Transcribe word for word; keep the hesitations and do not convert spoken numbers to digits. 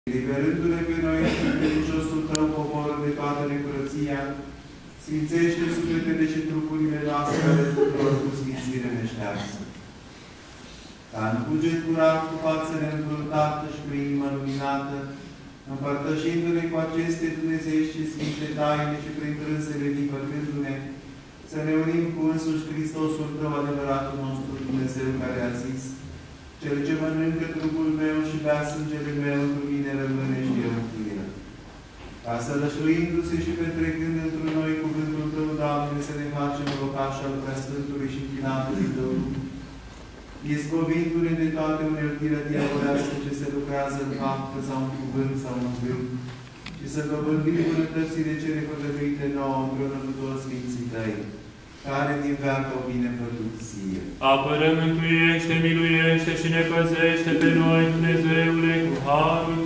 Liberându-ne pe noi și credinciosul Tău, poporul de toată necurăția, sfințește sufletele și trupurile noastre ale tuturor cu sfințire neștearsă. Ca în cuget curat, cu față neînfruntată și cu inimă luminată, împărtășindu-ne cu aceste dumnezeiești și sfinte taine și prin trânsele difăcându-ne, să ne unim cu însuși Hristosul Tău, adevăratul nostru Dumnezeu, care a zis: Cel ce mănâncă trupul meu și bea sângele meu, într mine rămâne și eu întru el. Ca să lășluindu-se și petrecând într noi cuvântul Tău, Doamne, să ne facem locași al Preasfântului și închinatului Tău, izbovindu-ne de toate uneltirea diavolească ce se lucrează în faptă sau în cuvânt sau în gând, și să dobândim bunătățile cele făgăduite nouă împreună cu toți Sfinții Tăi, care din veac au binefăcut ție. Apără, mântuiește, miluiește și ne păzește pe noi, Dumnezeule, cu harul